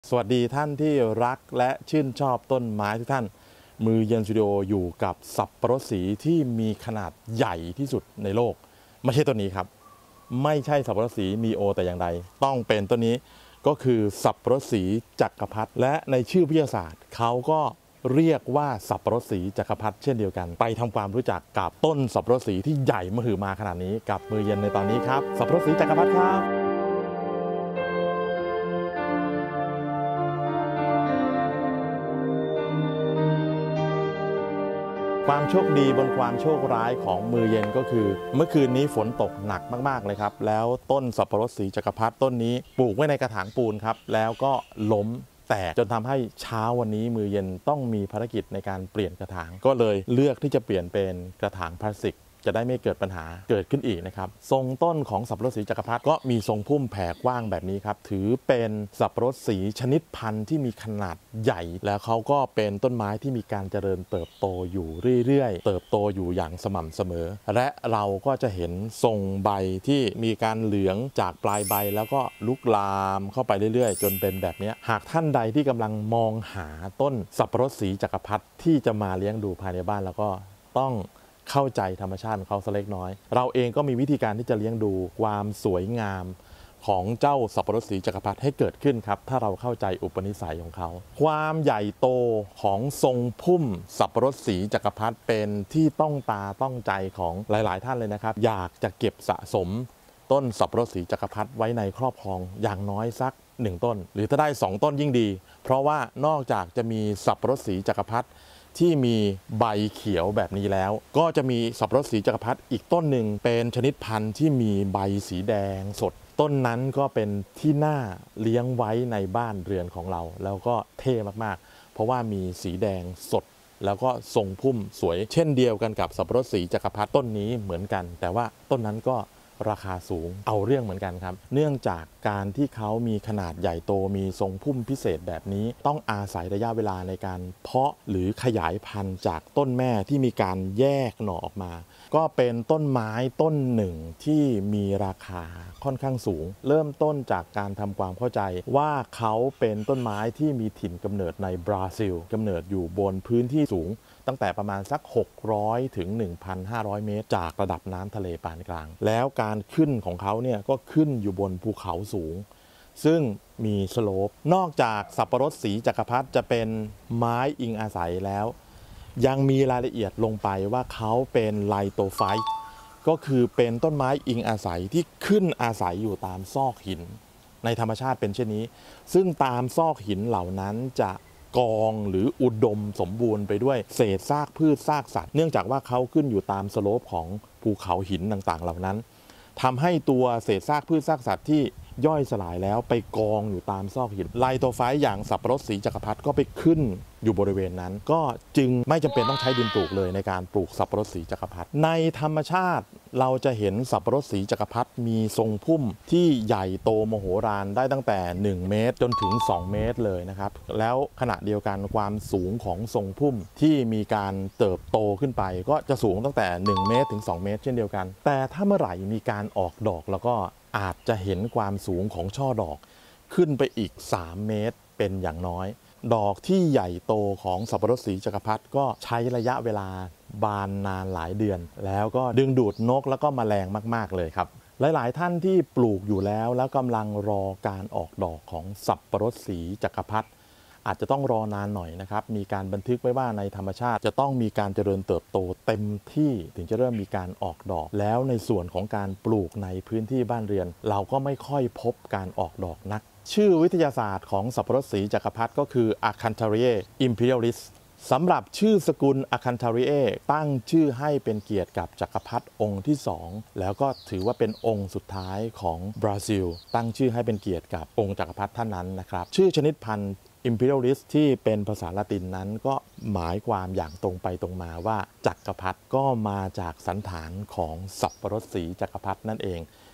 สวัสดีท่านที่รักและชื่นชอบต้นไม้ทุกท่านมือเย็นสตูดิโออยู่กับสับปะรดสีที่มีขนาดใหญ่ที่สุดในโลกไม่ใช่ต้นนี้ครับไม่ใช่สับปะรดสีนีโอแต่อย่างใดต้องเป็นต้นนี้ก็คือสับปะรดสีจักรพรรดิและในชื่อวิทยาศาสตร์เขาก็เรียกว่าสับปะรดสีจักรพรรดิเช่นเดียวกันไปทำความรู้จักกับต้นสับปะรดสีที่ใหญ่มหึมาขนาดนี้กับมือเย็นในตอนนี้ครับสับปะรดสีจักรพรรดิครับความโชคดีบนความโชคร้ายของมือเย็นก็คือเมื่อคืนนี้ฝนตกหนักมากๆเลยครับแล้วต้นสับปะรดสีจักรพรรดิต้นนี้ปลูกไว้ในกระถางปูนครับแล้วก็ล้มแตกจนทำให้เช้าวันนี้มือเย็นต้องมีภารกิจในการเปลี่ยนกระถางก็เลยเลือกที่จะเปลี่ยนเป็นกระถางพลาสติกจะได้ไม่เกิดปัญหาเกิดขึ้นอีกนะครับทรงต้นของสับปะรดสีจักรพรรดิก็มีทรงพุ่มแผ่กว้างแบบนี้ครับถือเป็นสับปะรดสีชนิดพันธุ์ที่มีขนาดใหญ่แล้วเขาก็เป็นต้นไม้ที่มีการเจริญเติบโตอยู่เรื่อยๆเติบโตอยู่อย่างสม่ำเสมอและเราก็จะเห็นทรงใบที่มีการเหลืองจากปลายใบแล้วก็ลุกลามเข้าไปเรื่อยๆจนเป็นแบบนี้หากท่านใดที่กำลังมองหาต้นสับปะรดสีจักรพรรดิที่จะมาเลี้ยงดูภายในบ้านแล้วก็ต้องเข้าใจธรรมชาติของเขาสักเล็กน้อยเราเองก็มีวิธีการที่จะเลี้ยงดูความสวยงามของเจ้าสับปะรดสีจักรพรรดิให้เกิดขึ้นครับถ้าเราเข้าใจอุปนิสัยของเขาความใหญ่โตของทรงพุ่มสับปะรดสีจักรพรรดิเป็นที่ต้องตาต้องใจของหลายๆท่านเลยนะครับอยากจะเก็บสะสมต้นสับปะรดสีจักรพรรดิไว้ในครอบครองอย่างน้อยสัก1ต้นหรือถ้าได้2ต้นยิ่งดีเพราะว่านอกจากจะมีสับปะรดสีจักรพรรดิที่มีใบเขียวแบบนี้แล้วก็จะมีสับปะรดสีจักรพรรดิอีกต้นหนึ่งเป็นชนิดพันธุ์ที่มีใบสีแดงสดต้นนั้นก็เป็นที่น่าเลี้ยงไว้ในบ้านเรือนของเราแล้วก็เท่มากๆเพราะว่ามีสีแดงสดแล้วก็ทรงพุ่มสวยเช่นเดียวกันกับสับปะรดสีจักรพรรดิต้นนี้เหมือนกันแต่ว่าต้นนั้นก็ราคาสูงเอาเรื่องเหมือนกันครับเนื่องจากการที่เขามีขนาดใหญ่โตมีทรงพุ่มพิเศษแบบนี้ต้องอาศัยระยะเวลาในการเพาะหรือขยายพันธุ์จากต้นแม่ที่มีการแยกหน่อออกมาก็เป็นต้นไม้ต้นหนึ่งที่มีราคาค่อนข้างสูงเริ่มต้นจากการทำความเข้าใจว่าเขาเป็นต้นไม้ที่มีถิ่นกำเนิดในบราซิลกำเนิดอยู่บนพื้นที่สูงตั้งแต่ประมาณสัก600ถึง 1,500 เมตรจากระดับน้ำทะเลปานกลางแล้วการขึ้นของเขาเนี่ยก็ขึ้นอยู่บนภูเขาสูงซึ่งมีสโลปนอกจากสับปะรดสีจักรพรรดิจะเป็นไม้อิงอาศัยแล้วยังมีรายละเอียดลงไปว่าเขาเป็นไลโตไฟต์ก็คือเป็นต้นไม้อิงอาศัยที่ขึ้นอาศัยอยู่ตามซอกหินในธรรมชาติเป็นเช่นนี้ซึ่งตามซอกหินเหล่านั้นจะกองหรืออุดมสมบูรณ์ไปด้วยเศษซากพืชซากสัตว์เนื่องจากว่าเขาขึ้นอยู่ตามสโลปของภูเขาหินต่างๆเหล่านั้นทำให้ตัวเศษซากพืชซากสัตว์ที่ย่อยสลายแล้วไปกองอยู่ตามซอกหินไลโตไฟต์อย่างสับปะรดสีจักรพรรดิก็ไปขึ้นอยู่บริเวณนั้นก็จึงไม่จำเป็นต้องใช้ดินปลูกเลยในการปลูกสับปะรดสีจักรพรรดิในธรรมชาติเราจะเห็นสับปะรดสีจักรพรรดิมีทรงพุ่มที่ใหญ่โตมโหฬารได้ตั้งแต่1เมตรจนถึง2เมตรเลยนะครับแล้วขณะเดียวกันความสูงของทรงพุ่มที่มีการเติบโตขึ้นไปก็จะสูงตั้งแต่1เมตรถึง2เมตรเช่นเดียวกันแต่ถ้าเมื่อไหร่มีการออกดอกแล้วก็อาจจะเห็นความสูงของช่อดอกขึ้นไปอีก3เมตรเป็นอย่างน้อยดอกที่ใหญ่โตของสับปะรดสีจักรพรรดิก็ใช้ระยะเวลาบานนานหลายเดือนแล้วก็ดึงดูดนกแล้วก็แมลงมากๆเลยครับหลายๆท่านที่ปลูกอยู่แล้วกำลังรอการออกดอกของสับปะรดสีจักรพรรดิอาจจะต้องรอนานหน่อยนะครับมีการบันทึกไว้ว่าในธรรมชาติจะต้องมีการเจริญเติบโตเต็มที่ถึงจะเริ่มมีการออกดอกแล้วในส่วนของการปลูกในพื้นที่บ้านเรือนเราก็ไม่ค่อยพบการออกดอกนักชื่อวิทยาศาสตร์ของสับปะรดสีจักรพรรดิก็คือ Acanthariae imperialis สำหรับชื่อสกุล Acanthariae ตั้งชื่อให้เป็นเกียรติกับจักรพรรดิองค์ที่2แล้วก็ถือว่าเป็นองค์สุดท้ายของบราซิลตั้งชื่อให้เป็นเกียรติกับองค์จักรพรรดิท่านนั้นนะครับชื่อชนิดพันธุ์ imperialis ที่เป็นภาษาละตินนั้นก็หมายความอย่างตรงไปตรงมาว่าจักรพรรดิก็มาจากสันฐานของสับปะรดสีจักรพรรดินั่นเอง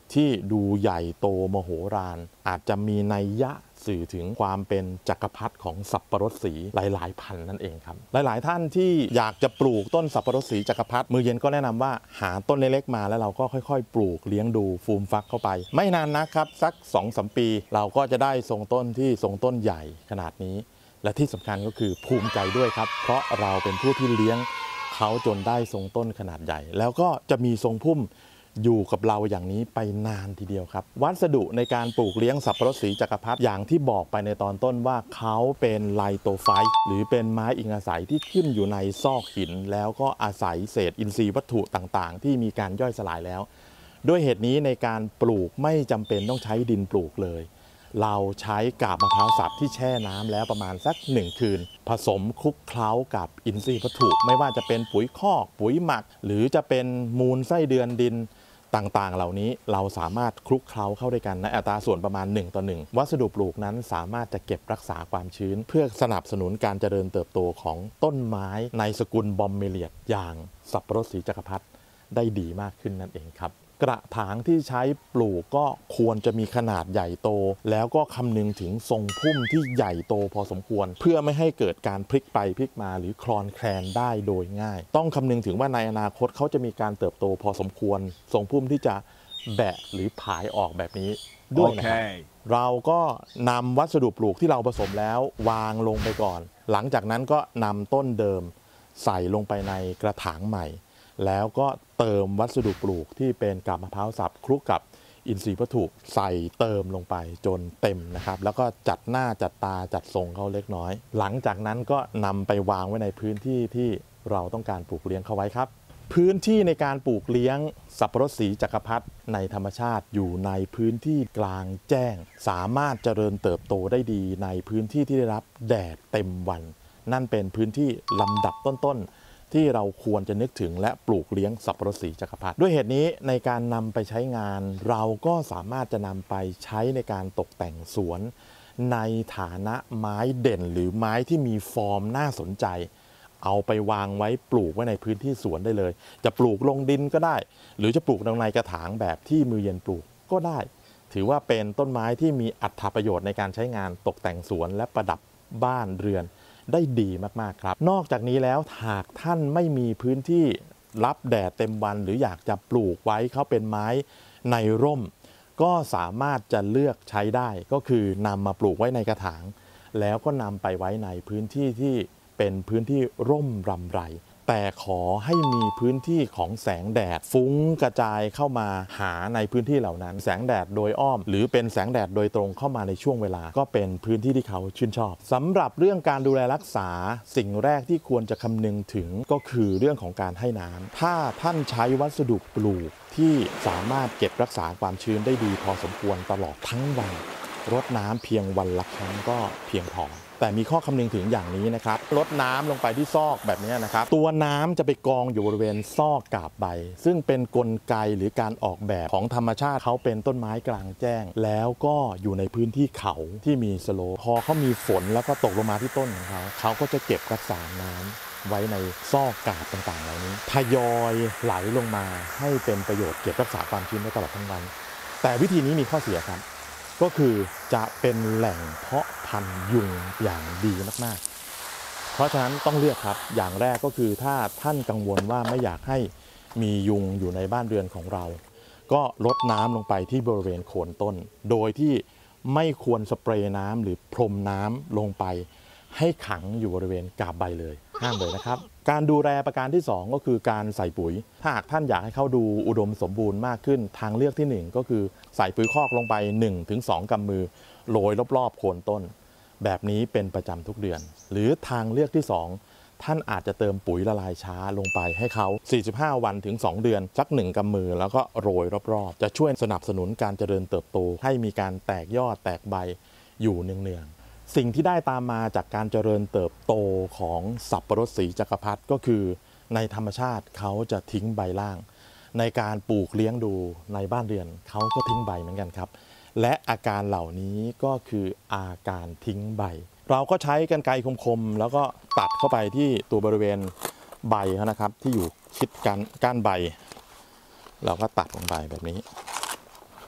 ที่ดูใหญ่โตมโหฬารอาจจะมีนัยยะสื่อถึงความเป็นจักรพรรดิของสับปะรดสีหลายๆพันนั่นเองครับหลายๆท่านที่อยากจะปลูกต้นสับปะรดสีจักรพรรดิมือเย็นก็แนะนำว่าหาต้นเล็กๆมาแล้วเราก็ค่อยๆปลูกเลี้ยงดูฟูมฟักเข้าไปไม่นานนะครับสัก 2-3 ปีเราก็จะได้ทรงต้นที่ทรงต้นใหญ่ขนาดนี้และที่สำคัญก็คือภูมิใจด้วยครับเพราะเราเป็นผู้ที่เลี้ยงเขาจนได้ทรงต้นขนาดใหญ่แล้วก็จะมีทรงพุ่มอยู่กับเราอย่างนี้ไปนานทีเดียวครับวัสดุในการปลูกเลี้ยงสับปะรดสีจักรพรรดิอย่างที่บอกไปในตอนต้นว่าเขาเป็นไลโตไฟต์หรือเป็นไม้อิงอาศัยที่ขึ้นอยู่ในซอกหินแล้วก็อาศัยเศษอินทรีย์วัตถุต่างๆที่มีการย่อยสลายแล้วด้วยเหตุนี้ในการปลูกไม่จำเป็นต้องใช้ดินปลูกเลยเราใช้กาบมะพร้าวสับที่แช่น้ำแล้วประมาณสัก1 คืนผสมคลุกเคล้ากับอินทรีย์วัตถุไม่ว่าจะเป็นปุ๋ยคอกปุ๋ยหมักหรือจะเป็นมูลไส้เดือนดินต่างๆเหล่านี้เราสามารถคลุกเคล้าเข้าด้วยกันในอัตราส่วนประมาณ1:1วัสดุปลูกนั้นสามารถจะเก็บรักษาความชื้นเพื่อสนับสนุนการเจริญเติบโตของต้นไม้ในสกุลบอมเมเลียดอย่างสับปะรดสีจักรพรรดิได้ดีมากขึ้นนั่นเองครับกระถางที่ใช้ปลูกก็ควรจะมีขนาดใหญ่โตแล้วก็คำนึงถึงทรงพุ่มที่ใหญ่โตพอสมควรเพื่อไม่ให้เกิดการพลิกไปพลิกมาหรือคลอนแคลนได้โดยง่ายต้องคำนึงถึงว่าในอนาคตเขาจะมีการเติบโตพอสมควรทรงพุ่มที่จะแบะหรือผายออกแบบนี้ด้วยนะครับเราก็นำวัสดุปลูกที่เราผสมแล้ววางลงไปก่อนหลังจากนั้นก็นำต้นเดิมใส่ลงไปในกระถางใหม่แล้วก็เติมวัสดุปลูกที่เป็นกาบมะพร้าวสับคลุกกับอินทรีย์วัตถุใส่เติมลงไปจนเต็มนะครับแล้วก็จัดหน้าจัดตาจัดทรงเขาเล็กน้อยหลังจากนั้นก็นำไปวางไว้ในพื้นที่ที่เราต้องการปลูกเลี้ยงเขาไว้ครับพื้นที่ในการปลูกเลี้ยงสับปะรดสีจักรพรรดิในธรรมชาติอยู่ในพื้นที่กลางแจ้งสามารถเจริญเติบโตได้ดีในพื้นที่ที่ได้รับแดดเต็มวันนั่นเป็นพื้นที่ลำดับต้นๆที่เราควรจะนึกถึงและปลูกเลี้ยงสับปะรดสีจักรพรรดิด้วยเหตุนี้ในการนำไปใช้งานเราก็สามารถจะนำไปใช้ในการตกแต่งสวนในฐานะไม้เด่นหรือไม้ที่มีฟอร์มน่าสนใจเอาไปวางไว้ปลูกไว้ในพื้นที่สวนได้เลยจะปลูกลงดินก็ได้หรือจะปลูกในกระถางแบบที่มือเย็นปลูกก็ได้ถือว่าเป็นต้นไม้ที่มีอรรถประโยชน์ในการใช้งานตกแต่งสวนและประดับบ้านเรือนได้ดีมากๆครับนอกจากนี้แล้วหากท่านไม่มีพื้นที่รับแดดเต็มวันหรืออยากจะปลูกไว้เขาเป็นไม้ในร่มก็สามารถจะเลือกใช้ได้ก็คือนำมาปลูกไว้ในกระถางแล้วก็นำไปไว้ในพื้นที่ที่เป็นพื้นที่ร่มรำไรแต่ขอให้มีพื้นที่ของแสงแดดฟุ้งกระจายเข้ามาหาในพื้นที่เหล่านั้นแสงแดดโดยอ้อมหรือเป็นแสงแดดโดยตรงเข้ามาในช่วงเวลาก็เป็นพื้นที่ที่เขาชื่นชอบสำหรับเรื่องการดูแลรักษาสิ่งแรกที่ควรจะคำนึงถึงก็คือเรื่องของการให้น้ำถ้าท่านใช้วัสดุปลูกที่สามารถเก็บรักษาความชื้นได้ดีพอสมควรตลอดทั้งวันรดน้ำเพียงวันละครั้งก็เพียงพอแต่มีข้อคำนึงถึงอย่างนี้นะครับลดน้ำลงไปที่ซอกแบบนี้นะครับตัวน้ำจะไปกองอยู่บริเวณซอกกาบใบซึ่งเป็นกลไกหรือการออกแบบของธรรมชาติเขาเป็นต้นไม้กลางแจ้งแล้วก็อยู่ในพื้นที่เขาที่มีสโลปพอเขามีฝนแล้วก็ตกลงมาที่ต้นของเขาก็จะเก็บรักษาน้ำไว้ในซอกกาบต่างๆเหล่านี้ทยอยไหลลงมาให้เป็นประโยชน์เก็บรักษาความชื้นได้ตลอดทั้งวันแต่วิธีนี้มีข้อเสียครับก็คือจะเป็นแหล่งเพาะพันธุ์ยุงอย่างดีมากๆเพราะฉะนั้นต้องเลือกครับอย่างแรกก็คือถ้าท่านกังวลว่าไม่อยากให้มียุงอยู่ในบ้านเรือนของเราก็ลดน้ำลงไปที่บริเวณโคนต้นโดยที่ไม่ควรสเปรย์น้ำหรือพรมน้ำลงไปให้ขังอยู่บริเวณกาบใบเลยห้ามเลยนะครับการดูแลประการที่2ก็คือการใส่ปุ๋ยถ้าหากท่านอยากให้เขาดูอุดมสมบูรณ์มากขึ้นทางเลือกที่1ก็คือใส่ปุ๋ยคอกลงไป 1-2 กำมือโรยรอบๆโคนต้นแบบนี้เป็นประจำทุกเดือนหรือทางเลือกที่2ท่านอาจจะเติมปุ๋ยละลายช้าลงไปให้เขา45 วันถึง2 เดือนสัก1 กำมือแล้วก็โรยรอบๆจะช่วยสนับสนุนการเจริญเติบโตให้มีการแตกยอดแตกใบอยู่เนืองๆสิ่งที่ได้ตามมาจากการเจริญเติบโตของสับปะรดสีจักรพรรดิก็คือในธรรมชาติเขาจะทิ้งใบล่างในการปลูกเลี้ยงดูในบ้านเรือนเขาก็ทิ้งใบเหมือนกันครับและอาการเหล่านี้ก็คืออาการทิ้งใบเราก็ใช้กรรไกรคมๆแล้วก็ตัดเข้าไปที่ตัวบริเวณใบเขานะครับที่อยู่ชิดก้านใบเราก็ตัดลงไปแบบนี้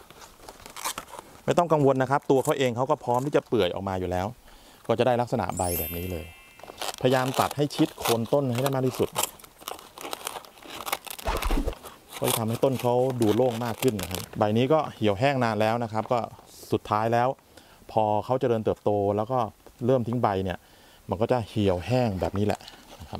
ไม่ต้องกังวลนะครับตัวเขาเองเขาก็พร้อมที่จะเปื่อยออกมาอยู่แล้วก็จะได้ลักษณะใบแบบนี้เลยพยายามตัดให้ชิดโคนต้นให้ได้มากที่สุดก็จะทำให้ต้นเขาดูโล่งมากขึ้นนะครับใบนี้ก็เหี่ยวแห้งนานแล้วนะครับก็สุดท้ายแล้วพอเขาเจริญเติบโตแล้วก็เริ่มทิ้งใบเนี่ยมันก็จะเหี่ยวแห้งแบบนี้แหละนะครับ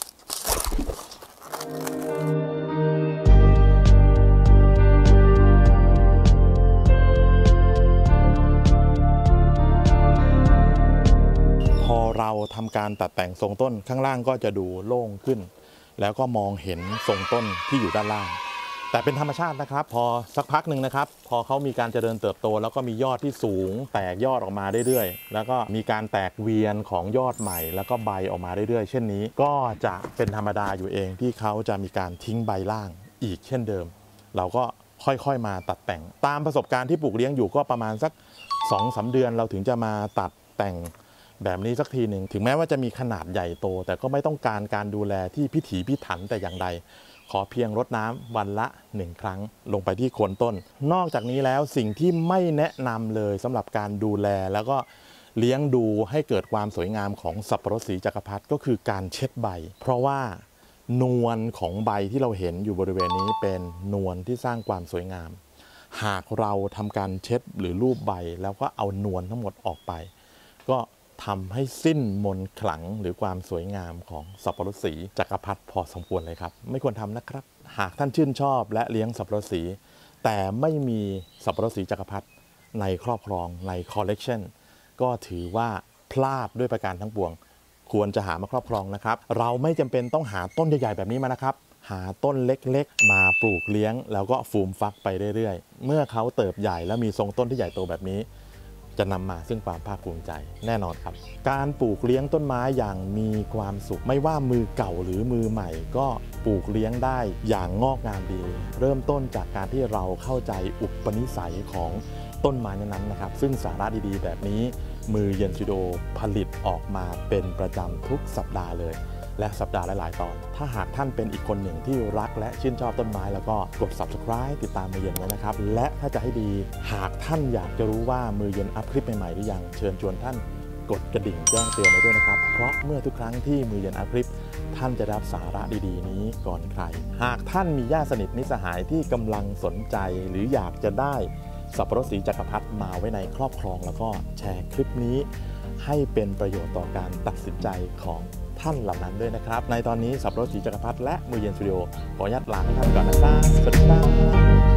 พอเราทำการตัดแต่งทรงต้นข้างล่างก็จะดูโล่งขึ้นแล้วก็มองเห็นทรงต้นที่อยู่ด้านล่างแต่เป็นธรรมชาตินะครับพอสักพักหนึ่งนะครับพอเขามีการเจริญเติบโตแล้วก็มียอดที่สูงแตกยอดออกมาเรื่อยๆแล้วก็มีการแตกเวียนของยอดใหม่แล้วก็ใบออกมาเรื่อยๆเช่นนี้ก็จะเป็นธรรมดาอยู่เองที่เขาจะมีการทิ้งใบล่างอีกเช่นเดิมเราก็ค่อยๆมาตัดแต่งตามประสบการณ์ที่ปลูกเลี้ยงอยู่ก็ประมาณสัก 2-3 เดือนเราถึงจะมาตัดแต่งแบบนี้สักทีหนึ่งถึงแม้ว่าจะมีขนาดใหญ่โตแต่ก็ไม่ต้องการดูแลที่พิถีพิถันแต่อย่างใดขอเพียงรดน้ำวันละ1 ครั้งลงไปที่โคนต้นนอกจากนี้แล้วสิ่งที่ไม่แนะนำเลยสำหรับการดูแลแล้วก็เลี้ยงดูให้เกิดความสวยงามของสับปะรดสีจักรพรรดิก็คือการเช็ดใบเพราะว่านวลของใบที่เราเห็นอยู่บริเวณนี้เป็นนวลที่สร้างความสวยงามหากเราทำการเช็ดหรือลูบใบแล้วก็เอานวลทั้งหมดออกไปก็ทำให้สิ้นมนต์ขลังหรือความสวยงามของสับปะรดสีจักรพรรดิพอสมควรเลยครับไม่ควรทำนะครับหากท่านชื่นชอบและเลี้ยงสับปะรดสีแต่ไม่มีสับปะรดสีจักรพรรดิในครอบครองในคอลเลกชันก็ถือว่าพลาดด้วยประการทั้งปวงควรจะหามาครอบครองนะครับเราไม่จำเป็นต้องหาต้นใหญ่ๆแบบนี้มานะครับหาต้นเล็กๆมาปลูกเลี้ยงแล้วก็ฟูมฟักไปเรื่อยๆเมื่อเขาเติบใหญ่แล้วมีทรงต้นที่ใหญ่โตแบบนี้จะนำมาซึ่งความภาคภูมิใจแน่นอนครับการปลูกเลี้ยงต้นไม้อย่างมีความสุขไม่ว่ามือเก่าหรือมือใหม่ก็ปลูกเลี้ยงได้อย่างงอกงามดีเริ่มต้นจากการที่เราเข้าใจอุปนิสัยของต้นไม้นั้นๆนะครับซึ่งสาระดีๆแบบนี้มือเย็นสตูดิโอผลิตออกมาเป็นประจำทุกสัปดาห์เลยและสัปดาห์ละหลายตอนถ้าหากท่านเป็นอีกคนหนึ่งที่รักและชื่นชอบต้นไม้แล้วก็กด Subscribe ติดตามมือเย็นไว้นะครับและถ้าจะให้ดีหากท่านอยากจะรู้ว่ามือเย็นอัพคลิปใหม่ๆหรือยังเชิญชวนท่านกดกระดิ่งแจ้งเตือนไว้ด้วยนะครับเพราะเมื่อทุกครั้งที่มือเย็นอัพคลิปท่านจะได้รับสาระดีๆนี้ก่อนใครหากท่านมีญาติสนิทมิตรสหายที่กำลังสนใจหรืออยากจะได้สับปะรดสีจักรพรรดิมาไว้ในครอบครองแล้วก็แชร์คลิปนี้ให้เป็นประโยชน์ต่อการตัดสินใจของท่านเหล่านั้นด้วยนะครับในตอนนี้สับปะรดสีจักรพรรดิและมือเย็นสตูดิโอขออนุญาตลาทุกท่านก่อนนะครับสวัสดีครับ